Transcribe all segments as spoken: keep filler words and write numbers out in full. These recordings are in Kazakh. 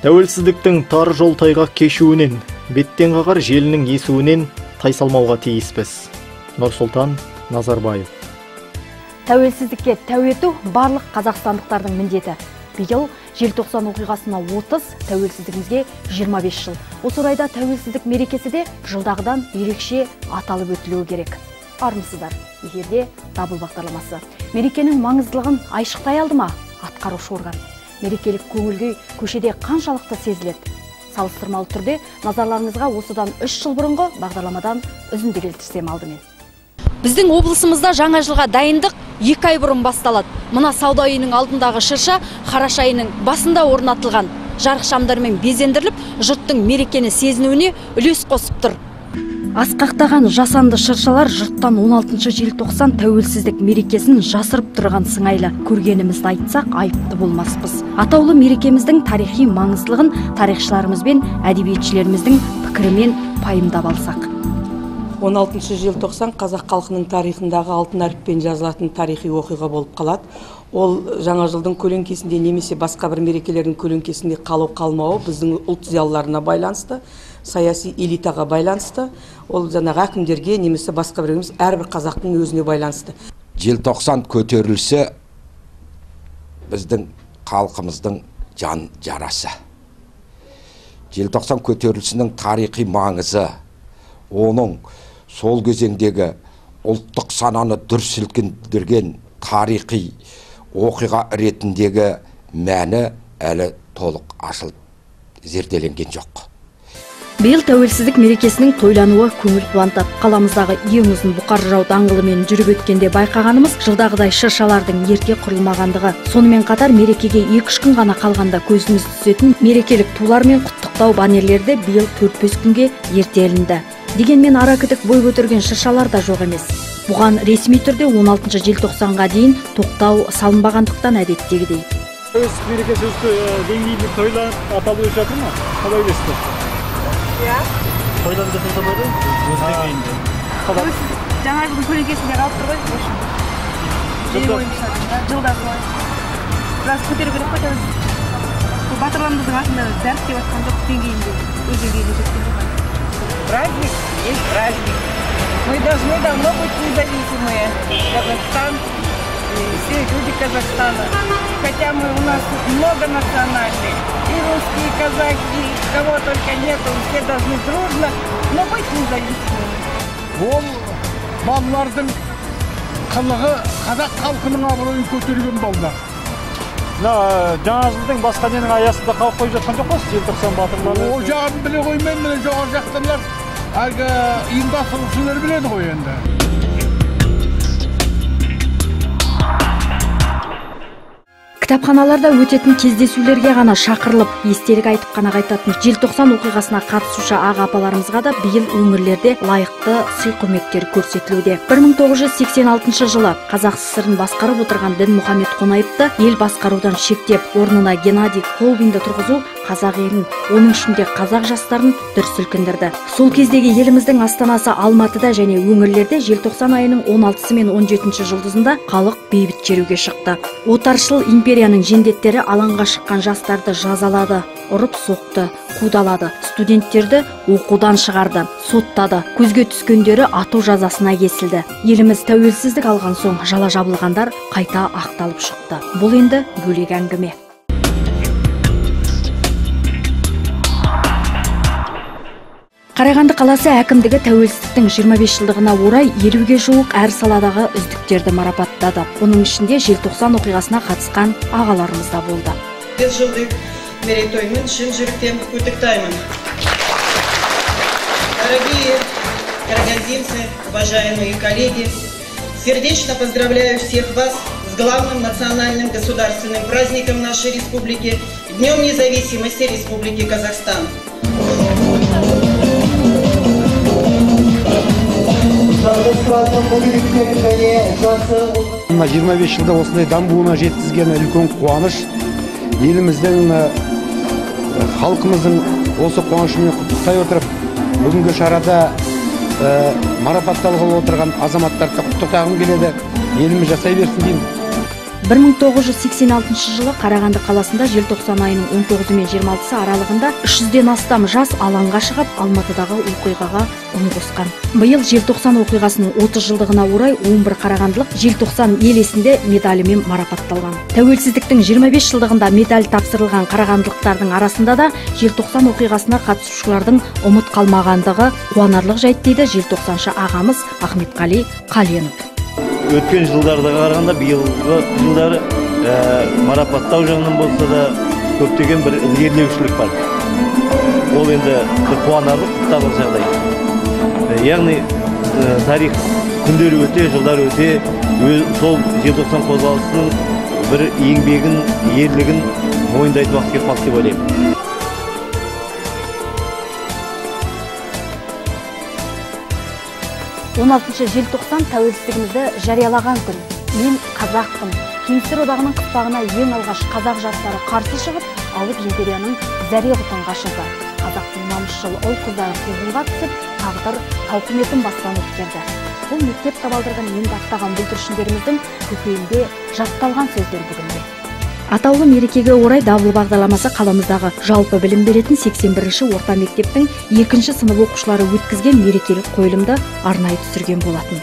Тәуелсіздіктің тар жол тайғақ кешуінен, беттен қағар желінің есуінен тайсалмауға тиіспіз. Нұрсұлтан Назарбаев. Тәуелсіздікке тәуету барлық қазақстандықтардың міндеті. Биыл желтоқсан оқиғасына отыз, тәуелсіздігімізге жиырма бес жыл. Осы орайда тәуелсіздік мерекесі де жылдағыдан ерекше аталып өтілуі керек. Армысыздар, эфирде дабыл бағдарламасы. Мерекенің маңыздылығын айшықтай алды ма? Атқарушы орган. Мерекелік көңіл-күй көшеде қаншалықты сезіледі? Салыстырмалы түрде назарларыңызға осыдан үш жыл бұрынғы бағдарламадан үзінді келтірсем алдымен. Біздің облысымызда жаңа жылға дайындық екі ай бұрын басталады. Мына сауда үйінің алдындағы шырша қараша айының басында орнатылған. Жарық шамдармен безендіріліп, жұрттың мерекені сезінуіне үлес қосып тұр. Асқақтаған жасанды шыршалар жұрттан он алтыншы желтоқсан тәуелсіздік мерекесін жасырып тұрған сыңайлы. Көргенімізді айтсақ, айыпты болмаспыз. Атаулы мерекеміздің тарихи маңыздылығын тарихшыларымыз бен әдебиетшілеріміздің пікірімен пайымдап алсақ. он алтыншы желтоқсан қазақ халқының тарихындағы алтын әріппен жазылатын тарихи оқиға болып қалады. Ол жаңа жылдың көлеңкесінде немесе басқа бір мерекелердің көлеңкесінде қалу қалмауы біздің ұлт зиялыларына байланысты, саяси элитаға байланысты, ол жаңағы әкімдерге немесе басқа бір емес әрбір қазақтың өзіне байланысты. Желтоқсан көтерілісі біздің халқымыздың жан жарасы. Желтоқсан көтерілісінің тарихи маңызы, оның сол кезеңдегі ұлттық сананы дүр сілкіндірген тарихи оқиға ретіндегі мәні әлі толық ашылып зерделенген жоқ. Биыл тәуелсіздік мерекесінің тойлануы көңіл қуантады. Қаламыздағы ең ұзын Бұқар жырау даңғылымен жүріп өткенде байқағанымыз жылдағыдай шыршалардың ерте құрылмағандығы. Сонымен қатар мерекеге екі-үш күн ғана қалғанда көзіміз түсетін мерекелік тулар мен құттықтау баннерлерді биыл төрт-бес күнге ерте ілінді. Дегенмен ара күтік бой көтерген шыршалар да жоқ емес. Бұған ресми түрде он алтыншы желтоқсанға дейін тоқтау салынбағандықтан әдеттегідей. Тәуелсіздік мерекесі деңгейінде тойланып аталып өтіп жатыр ма? Қалай білесіздер? Иә. Тойланып жатыр ма? Өз деңгейінде. Жаңа жылдың көлеңкесінде қалып тұр ғой, осы. Жиі бойынша жылда солай. Біраз көтеру керек қой тәуелсіздік. Батырларымыздың атында дәріптеп жатқан жоқ деңгейінде, өз деңгейінде жеткен жоқ. Праздник есть праздник. Мы должны давно быть независимые. Казахстан и все люди Казахстана. Хотя мы у нас многонациональные. И русские, и казахи, кого только нету, все должны дружно, но быть независимыми. Ол балалардың қылығы қазақ халқының абыройын көтерген балдар. Жаңа жылдың басқа ненің аясында қалып қойып жатқан жоқ қой, желтоқсан батырлары. О жағын біле қоймайын, міне жоғары жақтарлар әлгі ұйымдастырушылар біледі ғой енді. Кітапханаларда өтетін кездесулерге ғана шақырылып, естелік айтып қана қайтатын желтоқсан оқиғасына қатысушы аға апаларымызға да биыл өңірлерде лайықты сый құрметтер көрсетілуде. бір мың тоғыз жүз сексен алтыншы жылы Қазақ СССР-ын басқарып отырған Дінмұхамед Қонаевты ел басқарудан шектеп, орнына Геннадий Колбинді тұрғызу қазақ елін, оның ішінде қазақ жастарын дүр сілкіндірді. Сол кездегі еліміздің астанасы Алматыда және өңірлерде желтоқсан айының он алтысы мен он жетінші жұлдызында халық бейбіт шеруге шықты. Отаршыл империяның жендеттері алаңға шыққан жастарды жазалады, ұрып соқты, қудалады, студенттерді оқудан шығарды, соттады, көзге түскендері ату жазасына кесілді. Еліміз тәуелсіздік алған соң жала жабылғандар қайта ақталып шықты. Бұл енді бөлек әңгіме. Қарағанды қаласы әкімдігі тәуелсіздіктің жиырма бес жылдығына орай елуге жуық әр саладағы үздіктерді марапаттады. Оның ішінде желтоқсан оқиғасына қатысқан ағаларымыз да болды. бес жылдық мерейтоймен шын жүректен құттықтаймын. Дорогие карагандинцы, уважаемые коллеги, сердечно поздравляю всех вас с главным национальным государственным праздником нашей республики, Днем независимости Республики Казахстан. жиырма бес жылда осындай дамуына жеткізген үлкен қуаныш. Еліміздің халқымыздың осы қуанышымен құттықтай отырып, бүгінгі шарада марапатталғалы отырған азаматтарды құттықтағым келеді. Еліміз жасай берсін деймін. бір мың тоғыз жүз сексен алтыншы жылы Қарағанды қаласында желтоқсан айының он тоғызы мен жиырма алтысы аралығында үш жүзден астам жас алаңға шығып, Алматыдағы оқиғаға үн қосқан. Биыл желтоқсан оқиғасының отыз жылдығына орай он бір қарағандылық желтоқсан ел есінде медалімен марапатталған. Тәуелсіздіктің жиырма бес жылдығында медаль тапсырылған қарағандылықтардың арасында да желтоқсан оқиғасына қатысушылардың ұмыт қалмағандығы қуанарлық жайт дейді желтоқсаншы ағамыз Ахметқали Қаленов. Өткен жылдарға қарағанда биылғы жылдары марапаттау жағынан болса да көптеген бір ілгерілеушілік бар. Ол енді қуанарлық құптарлық жағдай. Яғни тарих күндері өте, жылдар өте, сол желтоқсан қозғалысының бір еңбегін, ерлігін мойындайтын уақыт келіп қалды деп ойлаймын. он алтыншы желтоқсан тәуелсіздігімізді жариялаған күн. Мен қазақпын. Кеңестер одағының қыспағына ең алғаш қазақ жастары қарсы шығып, алып империяның зәре-құтын қашырды. Қазақтың намысшыл ұл-қыздары қуғынға түсіп, тағдыр тауқыметін бастан өткерді. Бұл мектеп табалдырығын енді аттаған бүлдіршіндеріміздің көкейінде жатталған сөздер бүгінде. Атаулы мерекеге орай дабыл бағдарламасы қаламыздағы жалпы білім беретін сексен бірінші орта мектептің екінші сынып оқушылары өткізген мерекелік қойылымды арнайы түсірген болатын.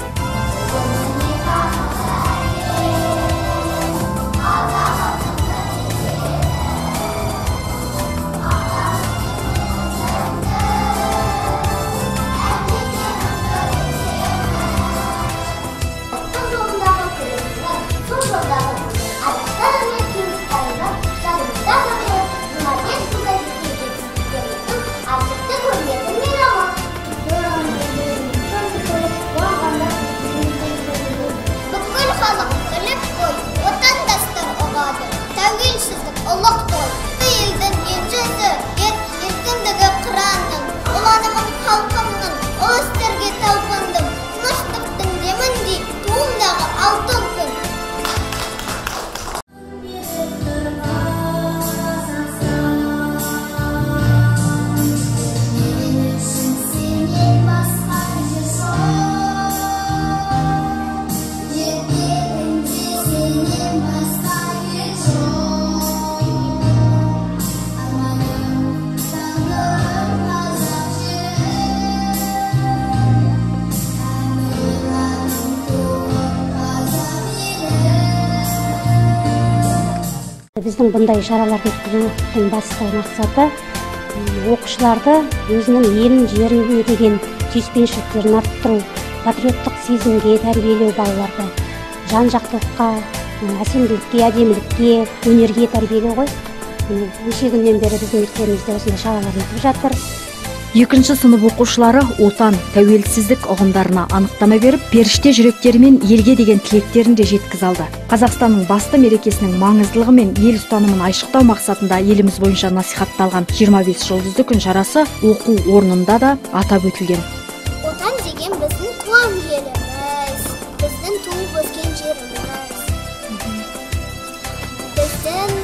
Біздің бұндай шараларды өткізудің басты мақсаты оқушыларды өзінің елін, жеріне деген сүйіспеншіліктерін арттыру, патриоттық сезімге тәрбиелеу балаларды, жан-жақтылыққа, әсемділікке, әдемілікке, өнерге тәрбиелеу ғой. Неше күннен бері біздің мектебімізде осындай шаралар өтіп жатыр. Екінші сынып оқушылары отан, тәуелсіздік ұғымдарына анықтама беріп, періште жүректерімен елге деген тілектерін де жеткізе алды. Қазақстанның басты мерекесінің маңыздылығы мен ел ұстанымын айшықтау мақсатында еліміз бойынша насихатталған жиырма бес жұлдызды күн шарасы оқу орнында да атап өтілген. Отан деген біздің туған жеріміз, біздің туып өскен жеріміз. Біздің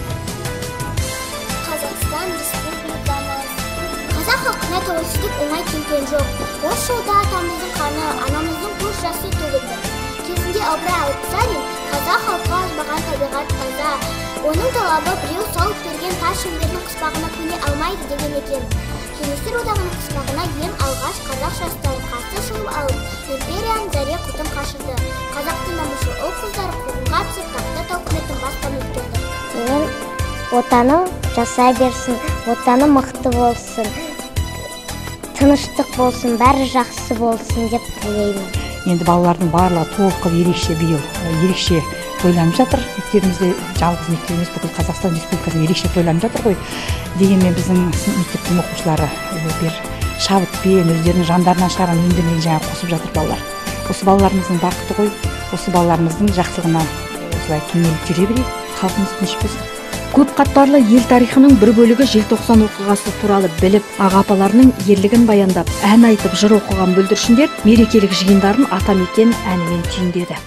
Қазақстан Республикамыз. Қазақ халқына тәуелсіздік оңай келген жоқ. Осы жолда атамыздың қаны, анамыздың көз жасы төгілді. Кезінде Ыбырай Алтынсарин қазақ халқы азбаған табиғат таза. Оның талабы біреу салып берген тас шеңбердің қыспағына көне алмайды деген екен. Кеңестер одағының қыспағына ең алғаш қазақ жастары қарсы шығып алып, империяның зәре-құтын қашырды. Қазақтың намысшыл ұл-қыздары қуғынға түсіп, тақта тауқыметін бастан өткерді. Мен отаным жасай берсін, отаным мықты болсын, тыныштық болсын, бәрі жақсы болсын деп тілеймін. Енді балалардың барлығы толық ерекше биыл, ерекше тойланып жатыр. Мектебімізде жалғыз мектебіміз бүкіл Қазақстан Республикасы ерекше тойланып жатыр ғой. Дегенмен біздің мектептің оқушылары бір шабытпен, өздерінің жандарынан шығарған өнермен жаңа қосып жатыр балалар. Осы балаларымыздың бақыты ғой, осы балаларымыздың жақсылығына осылай кенеліп жүре берейік, халқымыз тыныш болсын. Көп қатпарлы ел тарихының бір бөлігі желтоқсан оқиғасы туралы біліп, аға-апаларының ерлігін баяндап, ән айтып, жыр оқыған бүлдіршіндер мерекелік жиындарын атамекен әнімен түйіндеді.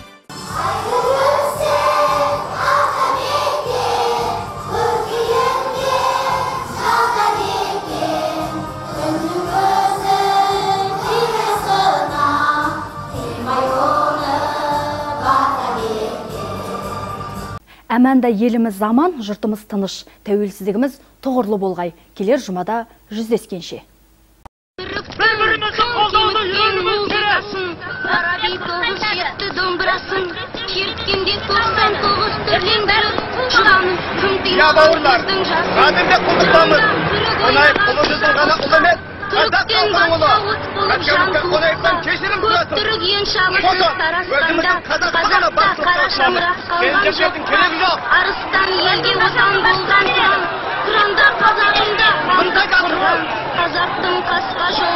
Әмәнда еліміз заман, жұртымыз тыныш, тәуелсіздігіміз тұғырлы болғай. Келер жұмада жүздескенше. Ya bауырлар, қадірде құлдықтамыз. Қонайып ұлымыздың ғана ұлы емес, қазақ халқының ұлы. Қашқабыққа қонайыптан кешірім сұрасın. Фото, өзіміздің қазақты ғана басып қалшамыз. Сендердің керегі жоқ. Арыстан елге отан болған құранда қазағында мында тұрған қазақтың қасқа жол